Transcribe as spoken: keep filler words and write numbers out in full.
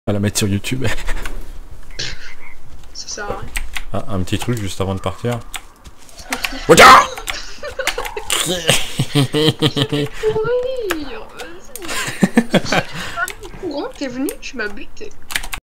À la mettre sur YouTube. Ça sert à rien. Ah, un petit truc juste avant de partir. Regarde. Courir, vas-y. Courant, t'es venu, tu m'as buté.